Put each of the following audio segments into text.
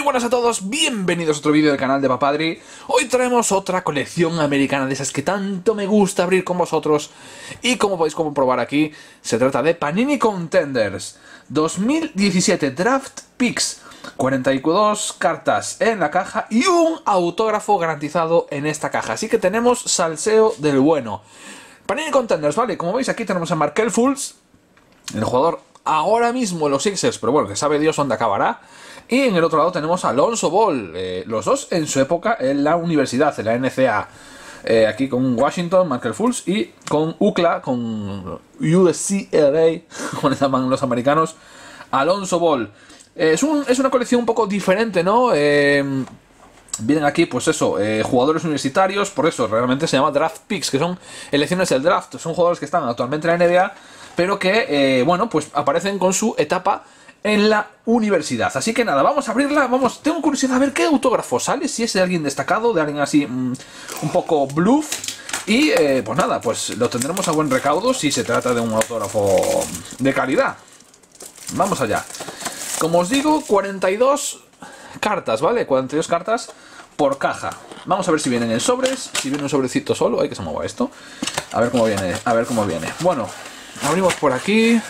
buenas a todos, bienvenidos a otro vídeo del canal de Papadri. Hoy traemos otra colección americana de esas que tanto me gusta abrir con vosotros. Y como podéis comprobar aquí, se trata de Panini Contenders 2017 Draft Picks. 42 cartas en la caja y un autógrafo garantizado en esta caja. Así que tenemos salseo del bueno. Panini Contenders, vale, como veis aquí tenemos a Markelle Fultz, el jugador ahora mismo en los Sixers, pero bueno, que sabe Dios dónde acabará. Y en el otro lado tenemos a Lonzo Ball, los dos en su época en la universidad, en la NCAA. Aquí con Washington, Markelle Fultz, y con UCLA, con UCLA, como le llaman los americanos, Lonzo Ball. Es una colección un poco diferente, ¿no? Vienen aquí, pues eso, jugadores universitarios, por eso realmente se llama Draft Picks, que son elecciones del draft. Son jugadores que están actualmente en la NBA, pero que, bueno, pues aparecen con su etapa en la universidad. Así que nada, vamos a abrirla. Tengo curiosidad a ver qué autógrafo sale, si es de alguien destacado, de alguien así un poco bluff. Y pues nada, pues lo tendremos a buen recaudo si se trata de un autógrafo de calidad. Vamos allá. Como os digo, 42 cartas, ¿vale? 42 cartas por caja. Vamos a ver si vienen en sobres, si viene un sobrecito solo. Ay, que se mueva esto. A ver cómo viene, a ver cómo viene. Bueno, abrimos por aquí.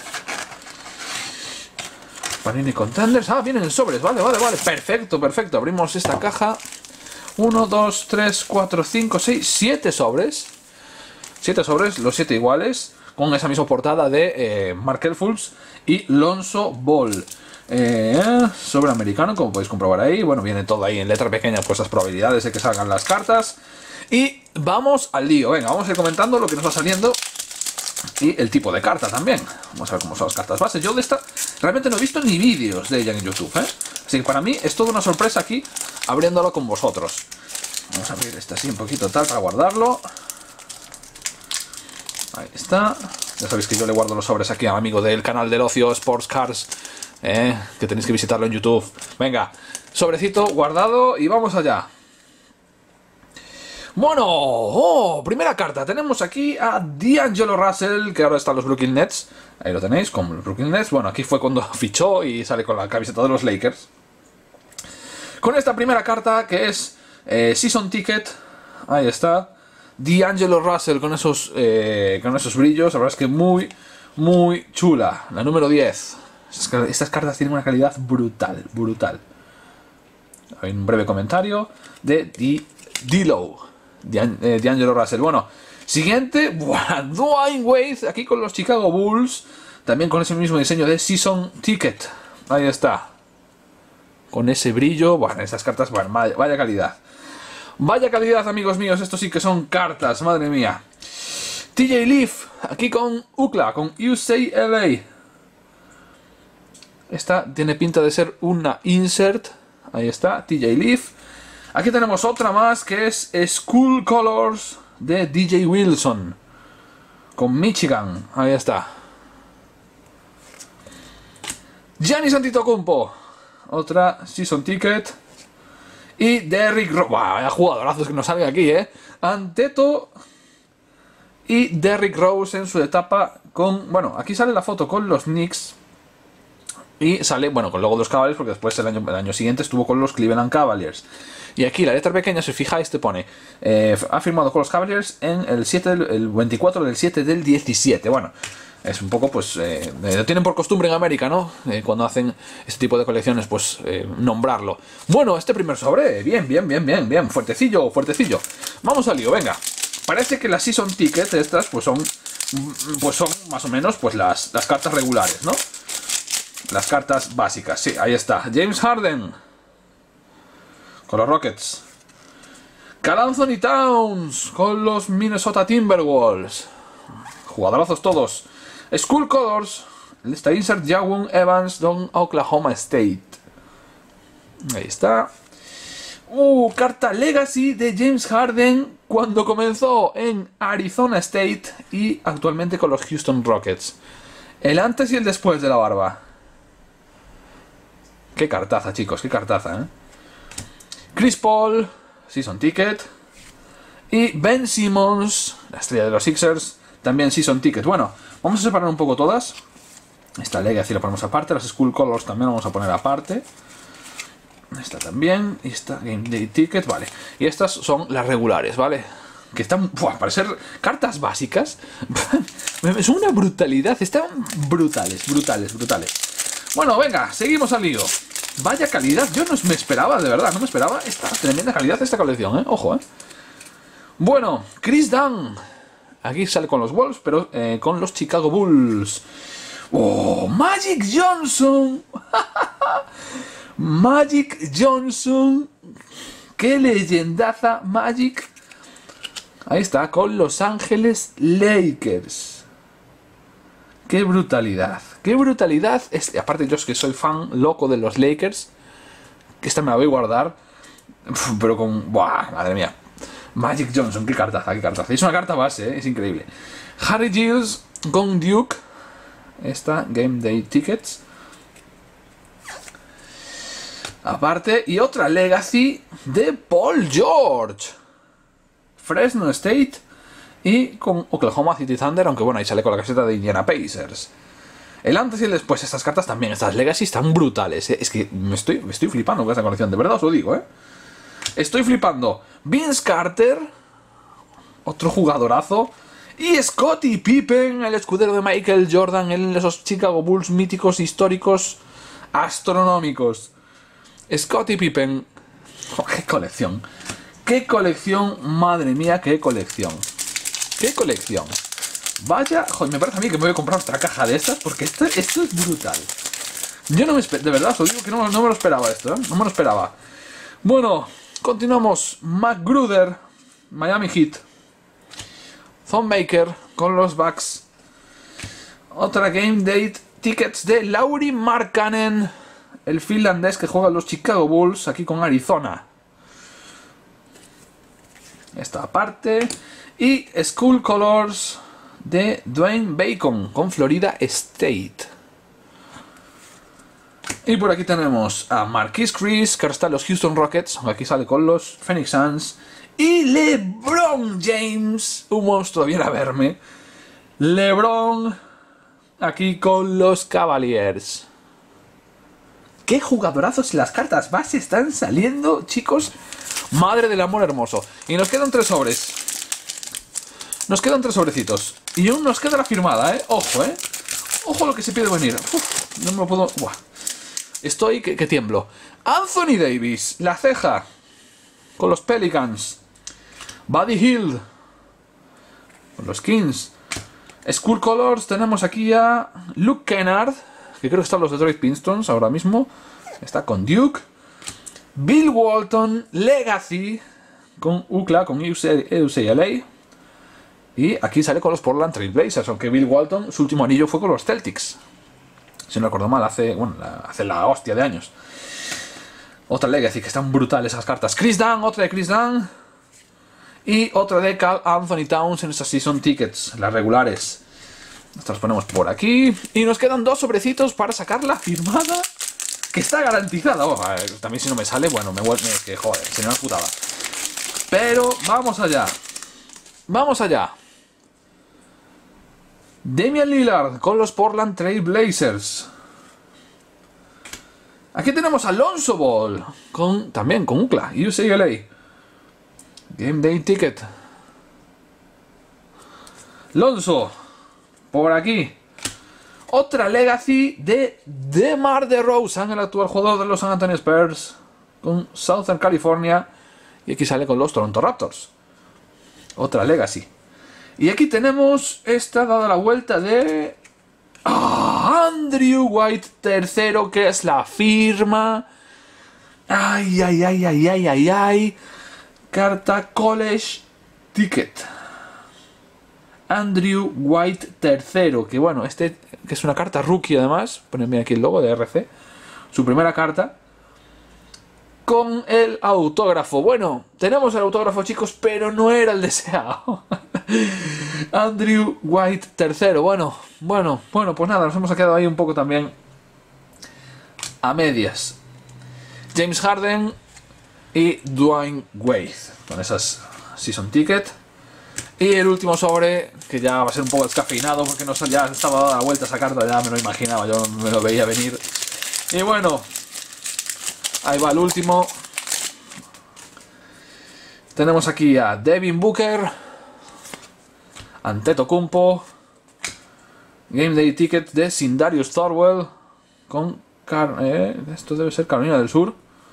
Panini Contenders. Ah, vienen en sobres, vale. Perfecto. Abrimos esta caja. 1, 2, 3, 4, 5, 6, 7 sobres. 7 sobres, los 7 iguales, con esa misma portada de Markelle Fultz y Lonzo Ball. Sobre americano, como podéis comprobar ahí. Bueno, viene todo ahí en letra pequeña, pues las probabilidades de que salgan las cartas. Y vamos al lío. Venga, vamos a ir comentando lo que nos va saliendo y el tipo de carta también. Vamos a ver cómo son las cartas base. Yo de esta realmente no he visto ni vídeos de ella en YouTube, así que para mí es toda una sorpresa aquí abriéndolo con vosotros. Vamos a abrir este así un poquito tal para guardarlo. Ahí está. Ya sabéis que yo le guardo los sobres aquí al amigo del canal del ocio Sports Cars, que tenéis que visitarlo en YouTube. Venga, sobrecito guardado y vamos allá. Bueno, primera carta. Tenemos aquí a D'Angelo Russell, que ahora está en los Brooklyn Nets. Ahí lo tenéis, con los Brooklyn Nets. Bueno, aquí fue cuando fichó y sale con la camiseta de los Lakers. Con esta primera carta, que es Season Ticket. Ahí está. D'Angelo Russell con esos brillos. La verdad es que muy chula. La número 10. Estas cartas tienen una calidad brutal. Hay un breve comentario de D'Angelo Russell. Bueno, siguiente, Dwyane Wade, aquí con los Chicago Bulls, también con ese mismo diseño de Season Ticket. Ahí está, con ese brillo. Bueno, estas cartas, bueno, vaya calidad. Vaya calidad, amigos míos, esto sí que son cartas, madre mía. TJ Leaf, aquí con UCLA, con UCLA. Esta tiene pinta de ser una insert. Ahí está, TJ Leaf. Aquí tenemos otra más que es School Colors de DJ Wilson con Michigan. Ahí está. Giannis Antetokounmpo, otra Season Ticket. Y Derrick Rose. Vaya jugadorazos que nos salen aquí, Anteto y Derrick Rose en su etapa con... Bueno, aquí sale la foto con los Knicks. Y sale, bueno, con luego los Cavaliers, porque después el año siguiente estuvo con los Cleveland Cavaliers. Y aquí la letra pequeña, si os fijáis, te pone ha firmado con los Cavaliers en el 24 del 7 del 17. Bueno, es un poco, pues, lo tienen por costumbre en América, ¿no? Cuando hacen este tipo de colecciones, pues, nombrarlo. Bueno, este primer sobre, bien, fuertecillo. Vamos al lío, venga. Parece que las Season Ticket estas, pues son más o menos, pues, las cartas regulares, ¿no? Las cartas básicas, sí, ahí está. James Harden con los Rockets. Karl Anthony Towns con los Minnesota Timberwolves. Jugadorazos todos. School Colors. Está insert Jawun Evans don Oklahoma State. Ahí está. Carta Legacy de James Harden cuando comenzó en Arizona State y actualmente con los Houston Rockets. El antes y el después de la barba. Qué cartaza, chicos, qué cartaza, Chris Paul, Season Ticket. Y Ben Simmons, la estrella de los Sixers, también Season Ticket. Bueno, vamos a separar un poco todas. Esta Legacy la ponemos aparte, las School Colors también la vamos a poner aparte. Esta también. Y esta Game Day Ticket, vale. Y estas son las regulares, ¿vale? Que están, para ser cartas básicas, son una brutalidad. Están brutales. Bueno, venga, seguimos al lío. Vaya calidad, yo no me esperaba, de verdad, no me esperaba esta tremenda calidad de esta colección, ojo, Bueno, Chris Dunn. Aquí sale con los Wolves, pero con los Chicago Bulls. ¡Oh! Magic Johnson. Magic Johnson. ¡Qué leyendaza Magic! Ahí está, con Los Ángeles Lakers. ¡Qué brutalidad! ¡Qué brutalidad! Aparte yo es que soy fan loco de los Lakers, que esta me la voy a guardar, pero con... ¡buah! Madre mía. Magic Johnson, qué cartaza, qué cartaza. Es una carta base, es increíble. Harry Giles con Duke. Esta, Game Day Tickets. Aparte, y otra Legacy de Paul George. Fresno State y con Oklahoma City Thunder, aunque bueno, ahí sale con la caseta de Indiana Pacers. El antes y el después, estas cartas también, estas Legacy están brutales, Es que me estoy flipando con esta colección, de verdad os lo digo, Estoy flipando. Vince Carter, otro jugadorazo. Y Scottie Pippen, el escudero de Michael Jordan en esos Chicago Bulls míticos, históricos, astronómicos. Scottie Pippen. Oh, ¡qué colección! ¡Qué colección! Madre mía, qué colección. ¡Qué colección! Vaya, joder, me parece a mí que me voy a comprar otra caja de estas porque esto es brutal. Yo no me esperaba, de verdad, os digo que no me lo esperaba esto, No me lo esperaba. Bueno, continuamos. McGruder, Miami Heat. Thonmaker con los Bucks. Otra Game Date Tickets de Lauri Markkanen, el finlandés que juega en los Chicago Bulls, aquí con Arizona. Esta parte. Y School Colors de Dwayne Bacon con Florida State. Y por aquí tenemos a Marquise Chris, que ahora está en los Houston Rockets. Aquí sale con los Phoenix Suns. Y LeBron James, un monstruo, viene a verme. LeBron, aquí con los Cavaliers. ¡Qué jugadorazos! Las cartas base están saliendo, chicos. Madre del amor hermoso. Y nos quedan 3 sobres. Nos quedan 3 sobrecitos. Y aún nos queda la firmada, Ojo, Ojo lo que se pide venir. Uf, no me lo puedo... Buah. Estoy que tiemblo. Anthony Davis, la ceja. Con los Pelicans. Buddy Hield. Con los Kings. School Colors, tenemos aquí a Luke Kennard, que creo que está en los Detroit Pistons ahora mismo. Está con Duke. Bill Walton, Legacy, con UCLA, con UCLA. Y aquí sale con los Portland Trail Blazers, aunque Bill Walton, su último anillo fue con los Celtics. Si no recuerdo mal, hace la hostia de años. Otra Legacy, que están brutales esas cartas. Chris Dunn, otra de Chris Dunn. Y otra de Karl Anthony Towns en esas Season Tickets, las regulares. Estas las ponemos por aquí. Y nos quedan 2 sobrecitos para sacar la firmada, que está garantizada. También si no me sale, bueno, me vuelve... que joder, se me ha putada. Pero vamos allá. Vamos allá. Damian Lillard con los Portland Trail Blazers. Aquí tenemos a Lonzo Ball, también con UCLA, UCLA. Game Day Ticket. Lonzo, por aquí. Otra Legacy de DeMar DeRozan, el actual jugador de los San Antonio Spurs, con Southern California. Y aquí sale con los Toronto Raptors. Otra Legacy. Y aquí tenemos esta dada la vuelta de... Andrew White III, que es la firma. Ay, ay, ay, ay, ay, ay, ay. Carta College Ticket. Andrew White III, que bueno, que es una carta rookie además. Ponedme aquí el logo de RC. Su primera carta. Con el autógrafo. Bueno, tenemos el autógrafo, chicos, pero no era el deseado. Andrew White III. Bueno, pues nada, nos hemos quedado ahí un poco también a medias. James Harden y Dwayne Wade con esas Season Ticket. Y el último sobre, que ya va a ser un poco descafeinado porque ya estaba dando la vuelta esa carta, ya me lo imaginaba, yo me lo veía venir. Y bueno, Ahí va el último. Tenemos aquí a Devin Booker, Antetokounmpo, Game Day Ticket de Sindarius Thorwell con esto debe ser Carolina del Sur.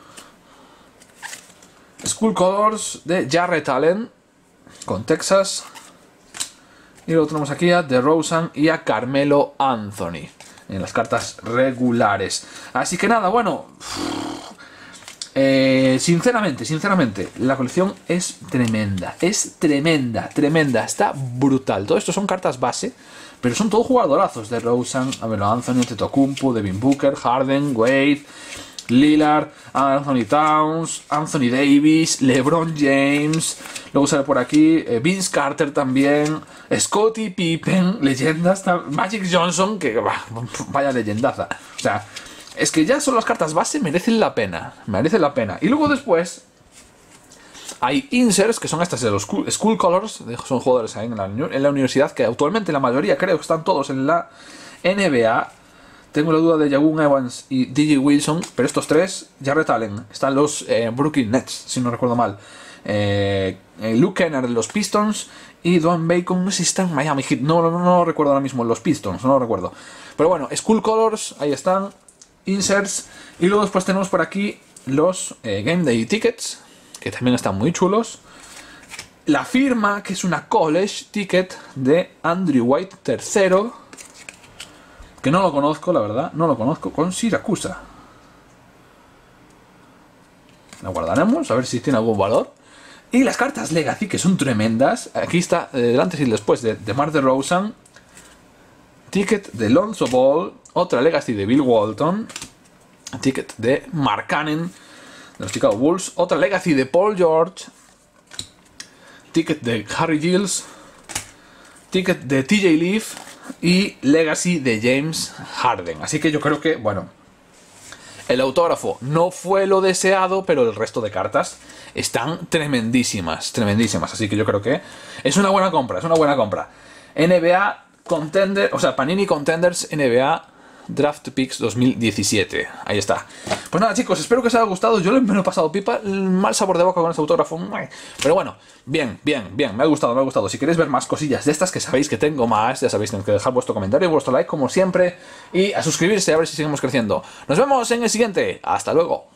School Colors de Jarrett Allen con Texas. Y luego tenemos aquí a DeRozan y a Carmelo Anthony en las cartas regulares. Así que nada, bueno, sinceramente, la colección es tremenda. Es tremenda, está brutal. Todo esto son cartas base, pero son todos jugadorazos. DeRozan, Carmelo Anthony, Antetokounmpo, Devin Booker, Harden, Wade, Lillard, Anthony Towns, Anthony Davis, LeBron James, luego sale por aquí Vince Carter también, Scottie Pippen, leyendas, Magic Johnson, que vaya leyendaza. O sea, es que ya solo las cartas base merecen la pena, Y luego después hay inserts, que son estas de los School Colors, son jugadores ahí en la universidad, que actualmente la mayoría creo que están todos en la NBA. Tengo la duda de Jagun Evans y DJ Wilson, pero estos tres, Jarrett Allen, están los Brooklyn Nets, si no recuerdo mal. Luke Kennard de los Pistons y Dwayne Bacon, no sé si está en Miami Heat, no recuerdo ahora mismo, los Pistons, no lo recuerdo. Pero bueno, School Colors, ahí están, inserts. Y luego después tenemos por aquí los Game Day Tickets, que también están muy chulos. La firma, que es una College Ticket de Andrew White III, que no lo conozco, la verdad, con Siracusa. La guardaremos, a ver si tiene algún valor. Y las cartas Legacy, que son tremendas. Aquí está el antes y el después de DeMar DeRozan. Ticket de Lonzo Ball. Otra Legacy de Bill Walton. Ticket de Mark Cannon, de los Chicago Bulls. Otra Legacy de Paul George. Ticket de Harry Giles. Ticket de TJ Leaf. Y Legacy de James Harden. Así que yo creo que, bueno, el autógrafo no fue lo deseado, pero el resto de cartas están tremendísimas. Así que yo creo que es una buena compra, NBA Contender, o sea, Panini Contenders NBA Draft Picks 2017. Ahí está. Pues nada, chicos, espero que os haya gustado. Yo me lo he pasado pipa, el mal sabor de boca con este autógrafo. Pero bueno, bien, me ha gustado. Si queréis ver más cosillas de estas, que sabéis que tengo más, ya sabéis, tenéis que dejar vuestro comentario y vuestro like como siempre. Y a suscribirse, a ver si seguimos creciendo. Nos vemos en el siguiente. Hasta luego.